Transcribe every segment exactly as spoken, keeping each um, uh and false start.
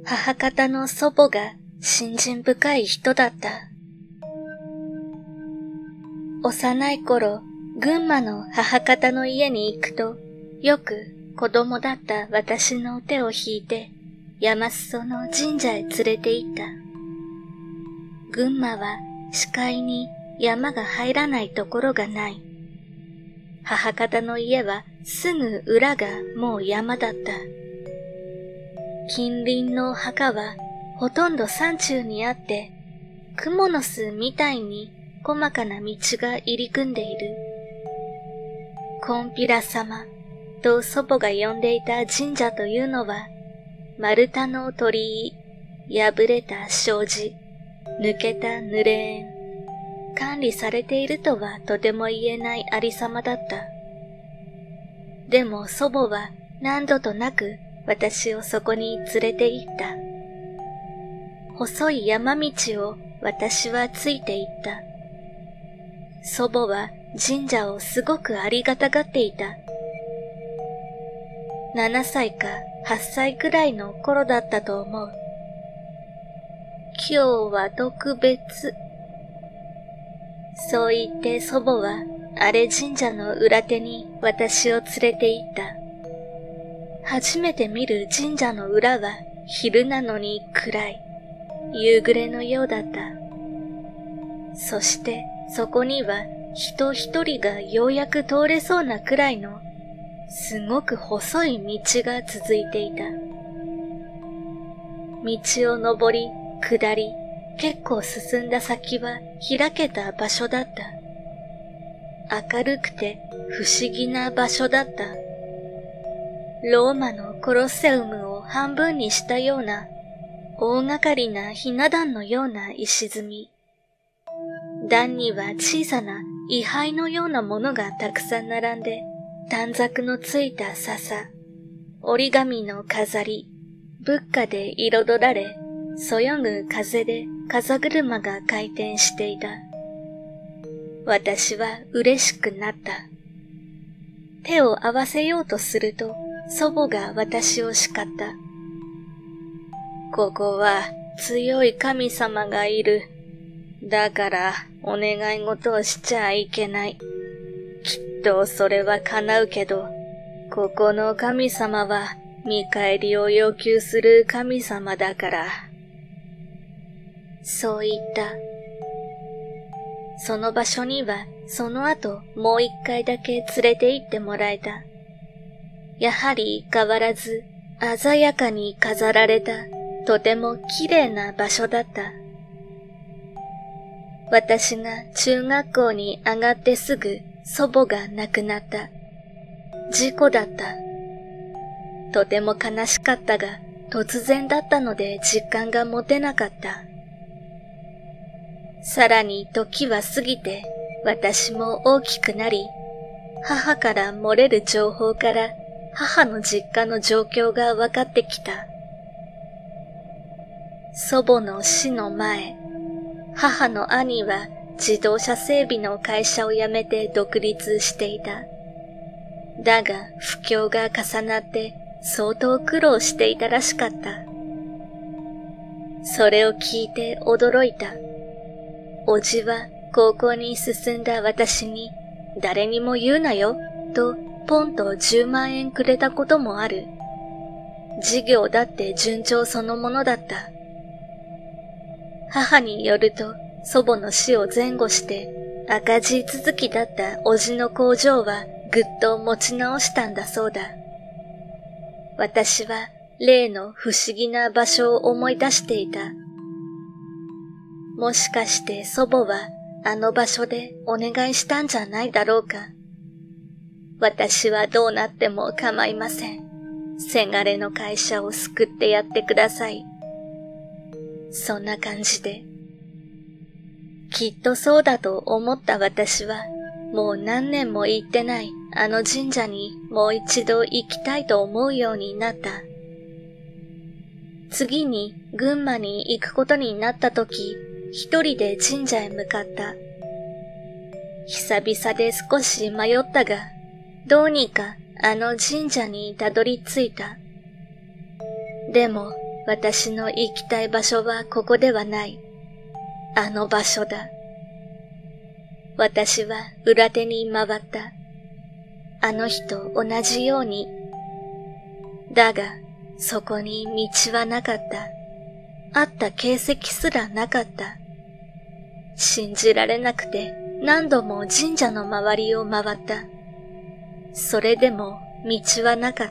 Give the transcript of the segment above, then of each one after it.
母方の祖母が信心深い人だった。幼い頃、群馬の母方の家に行くと、よく子供だった私の手を引いて、山裾の神社へ連れて行った。群馬は視界に山が入らないところがない。母方の家はすぐ裏がもう山だった。近隣の墓はほとんど山中にあって、蜘蛛の巣みたいに細かな道が入り組んでいる。コンピラ様と祖母が呼んでいた神社というのは、丸太の鳥居、破れた障子、抜けた濡れ縁、管理されているとはとても言えないありさまだった。でも祖母は何度となく私をそこに連れて行った。細い山道を私はついて行った。祖母は神社をすごくありがたがっていた。ななさいかはっさいくらいの頃だったと思う。今日は特別。そう言って祖母はあれ神社の裏手に私を連れて行った。初めて見る神社の裏は昼なのに暗い、夕暮れのようだった。そしてそこには人一人がようやく通れそうなくらいのすごく細い道が続いていた。道を登り、下り、結構進んだ先は開けた場所だった。明るくて不思議な場所だった。ローマのコロッセウムを半分にしたような大掛かりなひな壇のような石積み。壇には小さな位牌のようなものがたくさん並んで、短冊のついた笹、折り紙の飾り、仏花で彩られ、そよぐ風で風車が回転していた。私は嬉しくなった。手を合わせようとすると、祖母が私を叱った。ここは強い神様がいる。だからお願い事をしちゃいけない。きっとそれは叶うけど、ここの神様は見返りを要求する神様だから。そう言った。その場所にはその後もう一回だけ連れて行ってもらえた。やはり変わらず鮮やかに飾られたとても綺麗な場所だった。私が中学校に上がってすぐ祖母が亡くなった。事故だった。とても悲しかったが突然だったので実感が持てなかった。さらに時は過ぎて私も大きくなり、母から漏れる情報から母の実家の状況が分かってきた。祖母の死の前、母の兄は自動車整備の会社を辞めて独立していた。だが不況が重なって相当苦労していたらしかった。それを聞いて驚いた。おじは高校に進んだ私に誰にも言うなよとポンとじゅうまんえんくれたこともある。事業だって順調そのものだった。母によると祖母の死を前後して赤字続きだったおじの工場はぐっと持ち直したんだそうだ。私は例の不思議な場所を思い出していた。もしかして祖母はあの場所でお願いしたんじゃないだろうか。私はどうなっても構いません。せがれの会社を救ってやってください。そんな感じで。きっとそうだと思った私は、もう何年も行ってないあの神社にもう一度行きたいと思うようになった。次に群馬に行くことになった時、一人で神社へ向かった。久々で少し迷ったが、どうにかあの神社にたどり着いた。でも私の行きたい場所はここではない。あの場所だ。私は裏手に回った。あの日と同じように。だが、そこに道はなかった。あった形跡すらなかった。信じられなくて何度も神社の周りを回った。それでも道はなかった。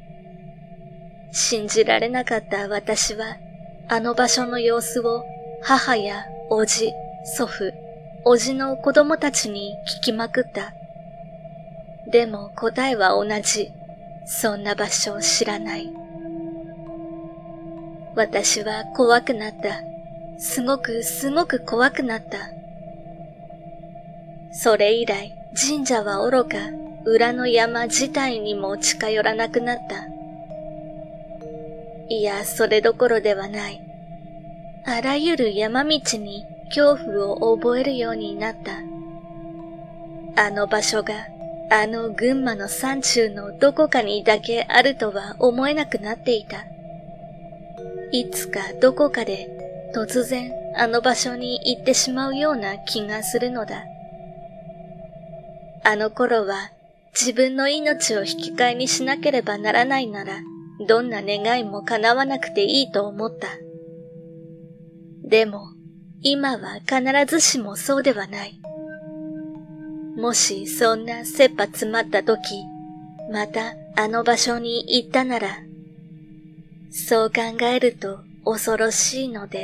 信じられなかった私は、あの場所の様子を母やおじ、祖父、おじの子供たちに聞きまくった。でも答えは同じ。そんな場所を知らない。私は怖くなった。すごくすごく怖くなった。それ以来、神社はおろか、裏の山自体にも近寄らなくなった。いや、それどころではない。あらゆる山道に恐怖を覚えるようになった。あの場所が、あの群馬の山中のどこかにだけあるとは思えなくなっていた。いつかどこかで突然あの場所に行ってしまうような気がするのだ。あの頃は自分の命を引き換えにしなければならないなら、どんな願いも叶わなくていいと思った。でも、今は必ずしもそうではない。もしそんな切羽詰まった時、またあの場所に行ったなら、そう考えると恐ろしいのです。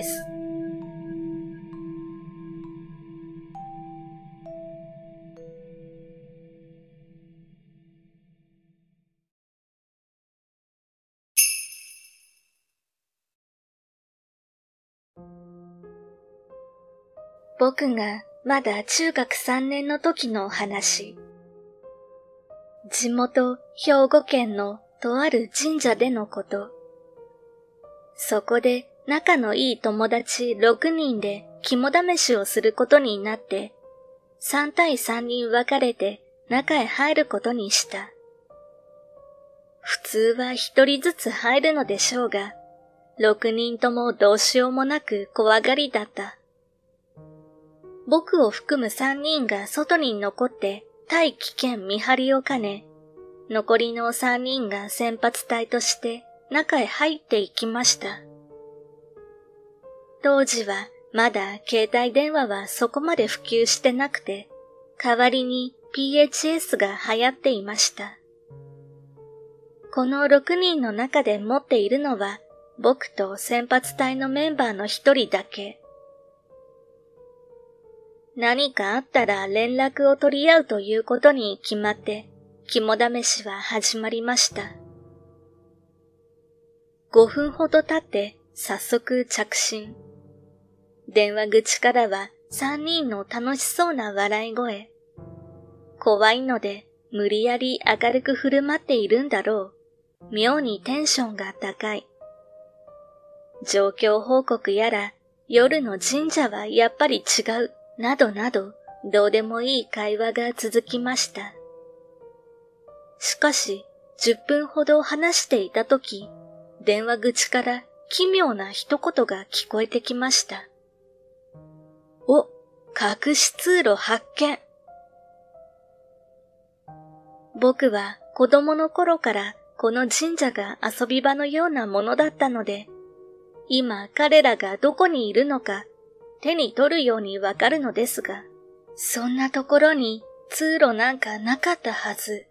僕がまだ中学さんねんの時の話。地元兵庫県のとある神社でのこと。そこで仲のいい友達ろくにんで肝試しをすることになって、さん対さんに分かれて中へ入ることにした。普通はひとりずつ入るのでしょうが、ろくにんともどうしようもなく怖がりだった。僕を含むさんにんが外に残って対危険見張りを兼ね、残りのさんにんが先発隊として中へ入っていきました。当時はまだ携帯電話はそこまで普及してなくて、代わりに ピーエイチエス が流行っていました。このろくにんの中で持っているのは僕と先発隊のメンバーの一人だけ。何かあったら連絡を取り合うということに決まって、肝試しは始まりました。ごふんほど経って早速着信。電話口からはさんにんの楽しそうな笑い声。怖いので無理やり明るく振る舞っているんだろう。妙にテンションが高い。状況報告やら、夜の神社はやっぱり違う。などなど、どうでもいい会話が続きました。しかし、じゅっぷんほど話していたとき、電話口から奇妙な一言が聞こえてきました。お、隠し通路発見。僕は子供の頃からこの神社が遊び場のようなものだったので、今彼らがどこにいるのか、手に取るようにわかるのですが、そんなところに通路なんかなかったはず。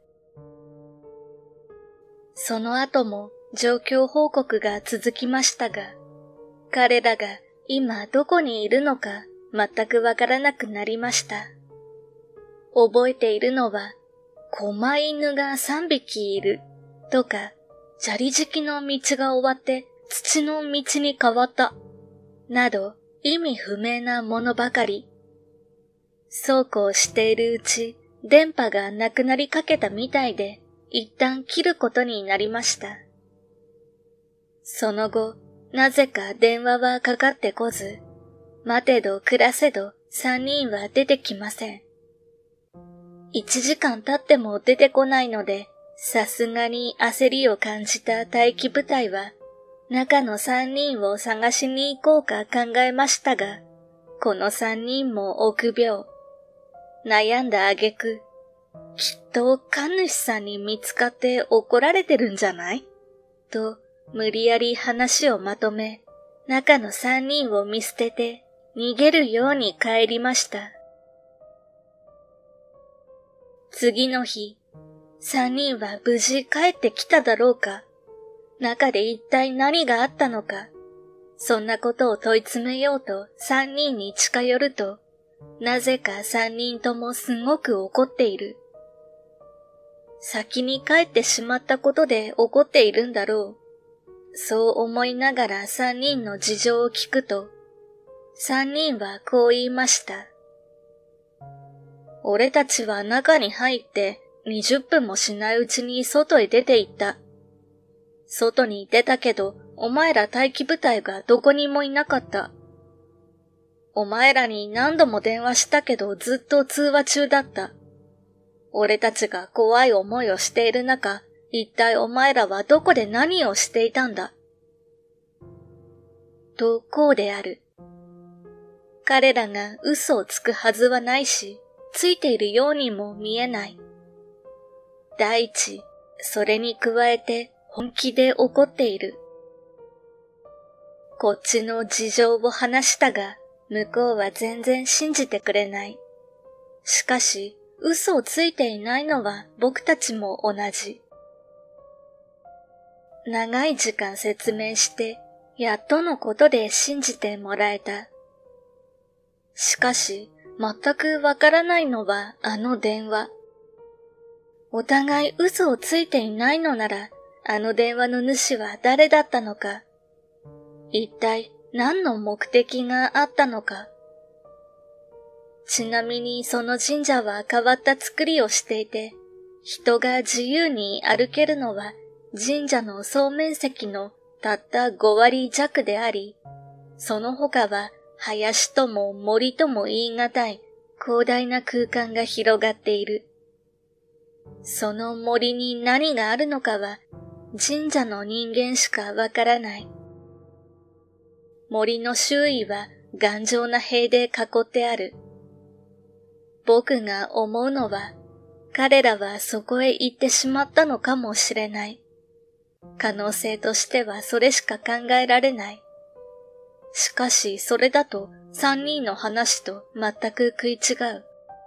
その後も状況報告が続きましたが、彼らが今どこにいるのか全くわからなくなりました。覚えているのは、狛犬がさんびきいるとか、砂利敷きの道が終わって土の道に変わったなど、意味不明なものばかり。そうこうしているうち、電波がなくなりかけたみたいで、一旦切ることになりました。その後、なぜか電話はかかってこず、待てど暮らせど三人は出てきません。一時間経っても出てこないので、さすがに焦りを感じた待機部隊は、 中の三人を探しに行こうか考えましたが、この三人も臆病。悩んだ挙句、きっと神主さんに見つかって怒られてるんじゃない?と無理やり話をまとめ、中の三人を見捨てて逃げるように帰りました。次の日、三人は無事帰ってきただろうか。中で一体何があったのか。そんなことを問い詰めようと三人に近寄ると、なぜか三人ともすごく怒っている。先に帰ってしまったことで怒っているんだろう。そう思いながら三人の事情を聞くと、三人はこう言いました。俺たちは中に入ってにじゅっぷんもしないうちに外へ出て行った。外に出たけど、お前ら待機部隊がどこにもいなかった。お前らに何度も電話したけどずっと通話中だった。俺たちが怖い思いをしている中、一体お前らはどこで何をしていたんだ。と、こうである。彼らが嘘をつくはずはないし、ついているようにも見えない。第一、それに加えて本気で怒っている。こっちの事情を話したが、向こうは全然信じてくれない。しかし、嘘をついていないのは僕たちも同じ。長い時間説明して、やっとのことで信じてもらえた。しかし、全くわからないのはあの電話。お互い嘘をついていないのなら、あの電話の主は誰だったのか。一体何の目的があったのか。ちなみにその神社は変わった作りをしていて、人が自由に歩けるのは神社の総面積のたったごわりじゃくであり、その他は林とも森とも言い難い広大な空間が広がっている。その森に何があるのかは神社の人間しかわからない。森の周囲は頑丈な塀で囲ってある。僕が思うのは、彼らはそこへ行ってしまったのかもしれない。可能性としてはそれしか考えられない。しかしそれだと三人の話と全く食い違う。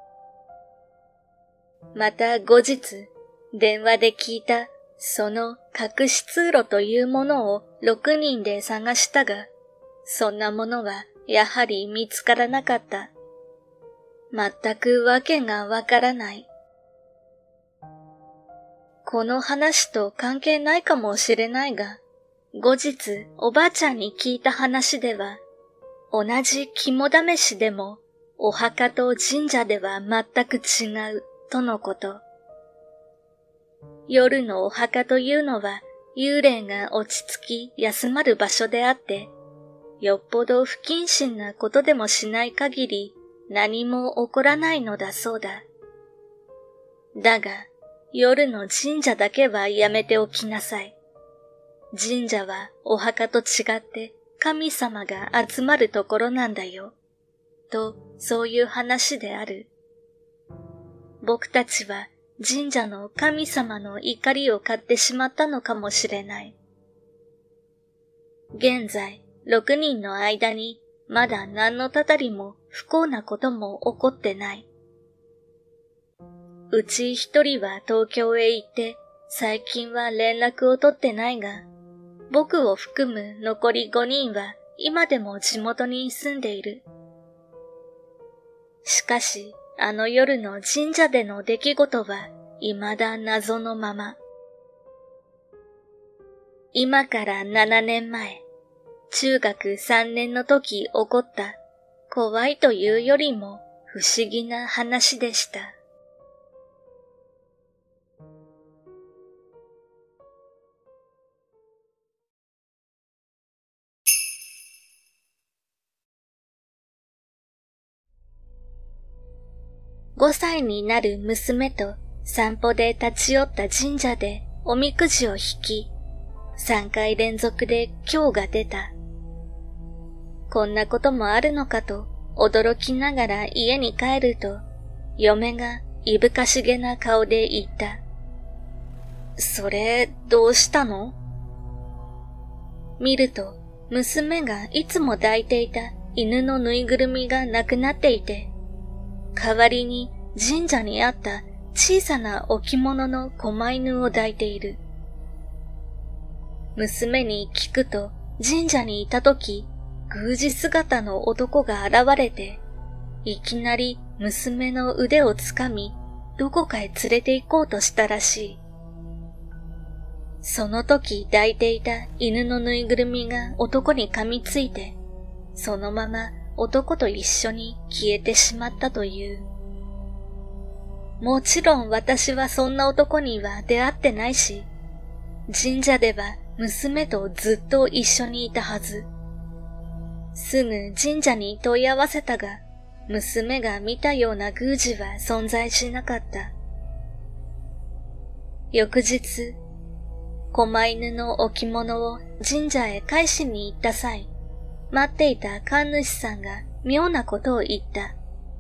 また後日、電話で聞いたその隠し通路というものを六人で探したが、そんなものはやはり見つからなかった。全くわけがわからない。この話と関係ないかもしれないが、後日おばあちゃんに聞いた話では、同じ肝試しでもお墓と神社では全く違うとのこと。夜のお墓というのは幽霊が落ち着き休まる場所であって、よっぽど不謹慎なことでもしない限り何も起こらないのだそうだ。だが、夜の神社だけはやめておきなさい。神社はお墓と違って神様が集まるところなんだよ。と、そういう話である。僕たちは神社の神様の怒りを買ってしまったのかもしれない。現在、六人の間にまだ何のたたりも不幸なことも起こってない。うち一人は東京へ行って最近は連絡を取ってないが、僕を含む残り五人は今でも地元に住んでいる。しかし、あの夜の神社での出来事は未だ謎のまま。今から七年前、中学三年の時起こった怖いというよりも不思議な話でした。ごさいになる娘と散歩で立ち寄った神社でおみくじを引き、 三回連続で今日が出た。こんなこともあるのかと驚きながら家に帰ると、嫁がいぶかしげな顔で言った。それ、どうしたの？見ると、娘がいつも抱いていた犬のぬいぐるみがなくなっていて、代わりに神社にあった小さな置物の狛犬を抱いている。娘に聞くと、神社にいたとき、宮司姿の男が現れて、いきなり娘の腕をつかみ、どこかへ連れて行こうとしたらしい。その時抱いていた犬のぬいぐるみが男に噛みついて、そのまま男と一緒に消えてしまったという。もちろん私はそんな男には出会ってないし、神社では娘とずっと一緒にいたはず。すぐ神社に問い合わせたが、娘が見たような宮司は存在しなかった。翌日、狛犬の置物を神社へ返しに行った際、待っていた神主さんが妙なことを言った。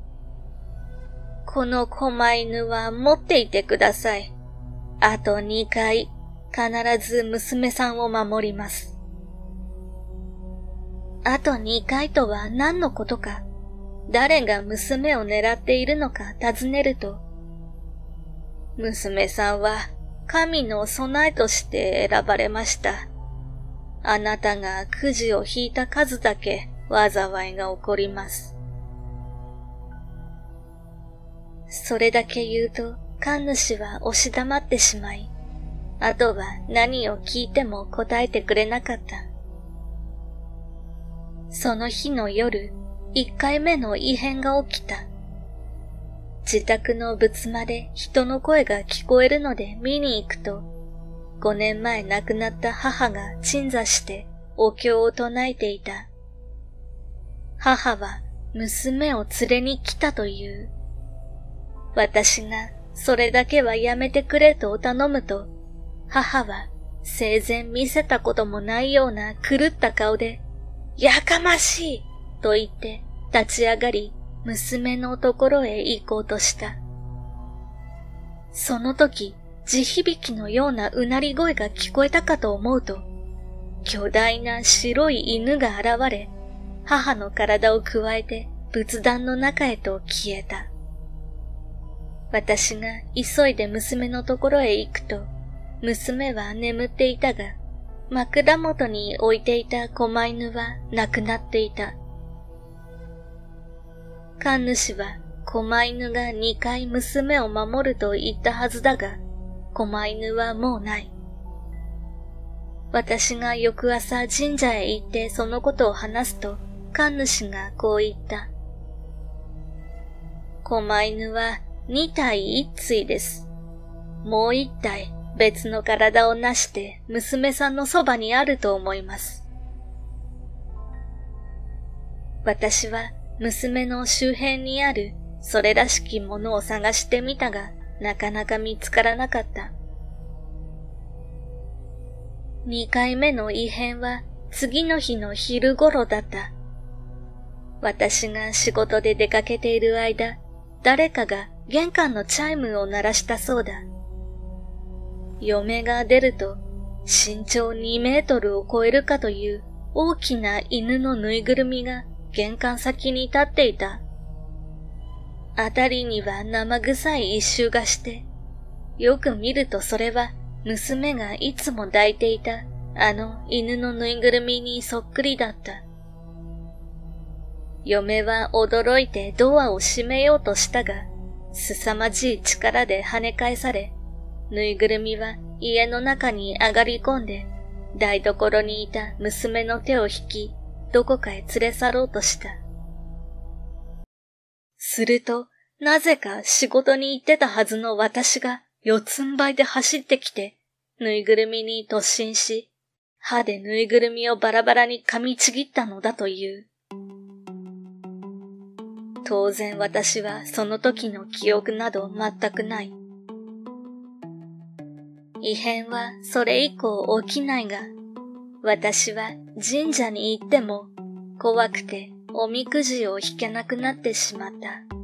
この狛犬は持っていてください。あとにかい、必ず娘さんを守ります。あとにかいとは何のことか、誰が娘を狙っているのか尋ねると、娘さんは神の備えとして選ばれました。あなたがくじを引いた数だけ災いが起こります。それだけ言うと神主は押し黙ってしまい、あとは何を聞いても答えてくれなかった。その日の夜、一回目の異変が起きた。自宅の仏間で人の声が聞こえるので見に行くと、五年前亡くなった母が鎮座してお経を唱えていた。母は娘を連れに来たという。私がそれだけはやめてくれと頼むと、母は生前見せたこともないような狂った顔で、やかましいと言って立ち上がり、娘のところへ行こうとした。その時、地響きのようなうなり声が聞こえたかと思うと、巨大な白い犬が現れ、母の体をくわえて仏壇の中へと消えた。私が急いで娘のところへ行くと、娘は眠っていたが、枕元に置いていた狛犬は亡くなっていた。神主は狛犬がにかい娘を守ると言ったはずだが、狛犬はもうない。私が翌朝神社へ行ってそのことを話すと、神主がこう言った。狛犬はにたいいっ対です。もういっ体別の体を成して娘さんのそばにあると思います。私は娘の周辺にあるそれらしきものを探してみたが、なかなか見つからなかった。にかいめの異変は次の日の昼頃だった。私が仕事で出かけている間、誰かが玄関のチャイムを鳴らしたそうだ。嫁が出ると、身長にメートルを超えるかという大きな犬のぬいぐるみが玄関先に立っていた。あたりには生臭い一臭がして、よく見るとそれは娘がいつも抱いていたあの犬のぬいぐるみにそっくりだった。嫁は驚いてドアを閉めようとしたが、凄まじい力で跳ね返され、ぬいぐるみは家の中に上がり込んで、台所にいた娘の手を引き、どこかへ連れ去ろうとした。すると、なぜか仕事に行ってたはずの私が四つん這いで走ってきて、ぬいぐるみに突進し、歯でぬいぐるみをバラバラに噛みちぎったのだという。当然私はその時の記憶など全くない。 異変はそれ以降起きないが、私は神社に行っても怖くておみくじを引けなくなってしまった。